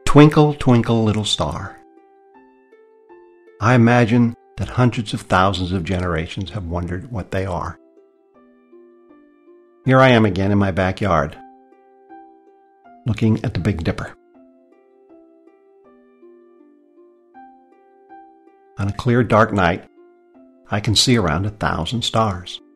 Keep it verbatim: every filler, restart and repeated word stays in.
Twinkle, twinkle, little star. I imagine that hundreds of thousands of generations have wondered what they are. Here I am again in my backyard, looking at the Big Dipper. On a clear, dark night, I can see around a thousand stars.